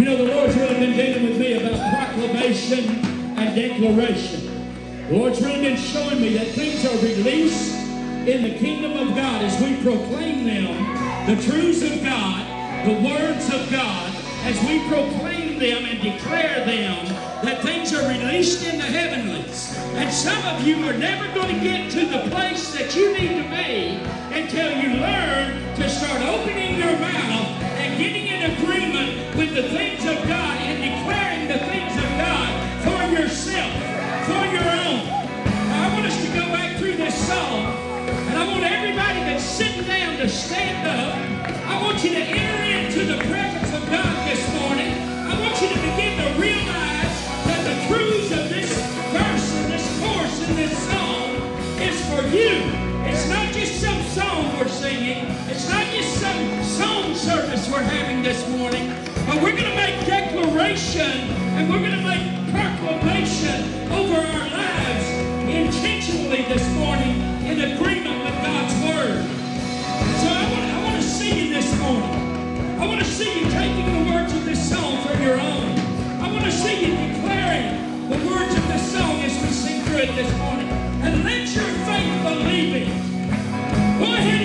You know, the Lord's really been dealing with me about proclamation and declaration. The Lord's really been showing me that things are released in the kingdom of God as we proclaim them, the truths of God, the words of God, as we proclaim them and declare them, that things are released in the heavenlies. And some of you are never going to get to the place that you need to be until you learn to start opening your mouth and getting in agreement with the things of God and declaring the things of God for yourself, for your own. Now, I want us to go back through this song, and I want everybody that's sitting down to stand up. I want you to enter into the presence of God this morning. I want you to begin to realize that the truths of this verse and this chorus and this song is for you. It's not just some song we're singing. It's not just some song service we're having this morning. But we're going to make declaration and we're going to make proclamation over our lives intentionally this morning in agreement with God's Word. So I want to see you this morning. I want to see you taking the words of this song for your own. I want to see you declaring the words of this song as we sing through it this morning. And let your faith believe it. Go ahead